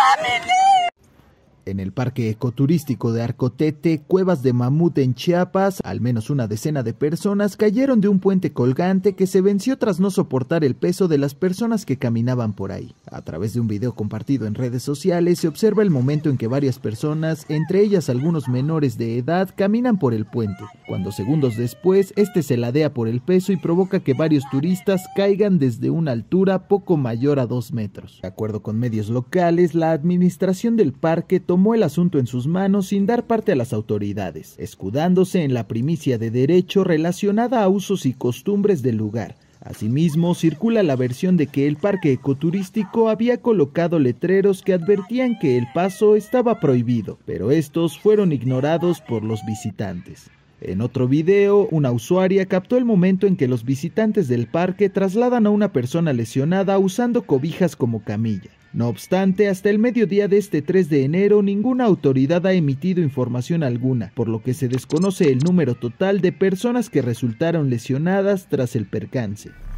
En el parque ecoturístico de Arcotete, Cuevas de Mamut en Chiapas, al menos una decena de personas cayeron de un puente colgante que se venció tras no soportar el peso de las personas que caminaban por ahí. A través de un video compartido en redes sociales se observa el momento en que varias personas, entre ellas algunos menores de edad, caminan por el puente, cuando segundos después este se ladea por el peso y provoca que varios turistas caigan desde una altura poco mayor a 2 metros. De acuerdo con medios locales, la administración del parque tomó el asunto en sus manos sin dar parte a las autoridades, escudándose en la primicia de derecho relacionada a usos y costumbres del lugar. Asimismo, circula la versión de que el parque ecoturístico había colocado letreros que advertían que el paso estaba prohibido, pero estos fueron ignorados por los visitantes. En otro video, una usuaria captó el momento en que los visitantes del parque trasladan a una persona lesionada usando cobijas como camilla. No obstante, hasta el mediodía de este 3 de enero, ninguna autoridad ha emitido información alguna, por lo que se desconoce el número total de personas que resultaron lesionadas tras el percance.